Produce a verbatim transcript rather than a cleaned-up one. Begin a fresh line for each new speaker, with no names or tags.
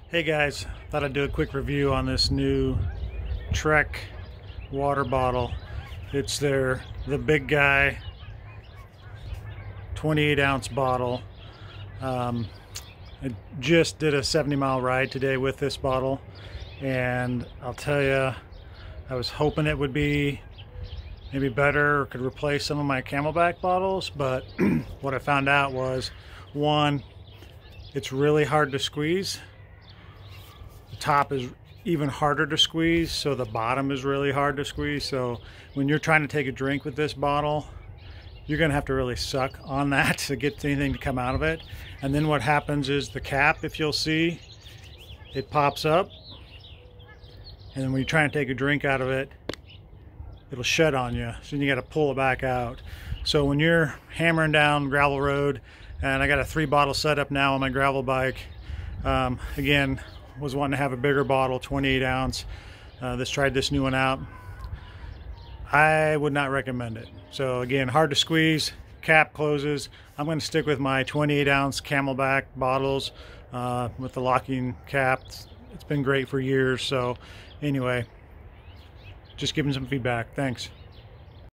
Hey guys, thought I'd do a quick review on this new Trek water bottle. It's their the big guy twenty-eight ounce bottle. Um, I just did a seventy mile ride today with this bottle, and I'll tell you, I was hoping it would be maybe better or could replace some of my Camelback bottles, but what I found out was, one, it's really hard to squeeze. The top is even harder to squeeze, so the bottom is really hard to squeeze. So when you're trying to take a drink with this bottle, you're gonna have to really suck on that to get anything to come out of it. And then what happens is the cap, if you'll see, it pops up, and then when you try and take a drink out of it, it'll shut on you, so you got to pull it back out. So when you're hammering down gravel road, and I got a three bottle setup now on my gravel bike, um, again, was wanting to have a bigger bottle, twenty-eight ounce. Uh, this tried this new one out. I would not recommend it. So again, hard to squeeze, cap closes. I'm going to stick with my twenty-eight ounce Camelback bottles uh, with the locking cap. It's been great for years. So anyway, just giving some feedback. Thanks.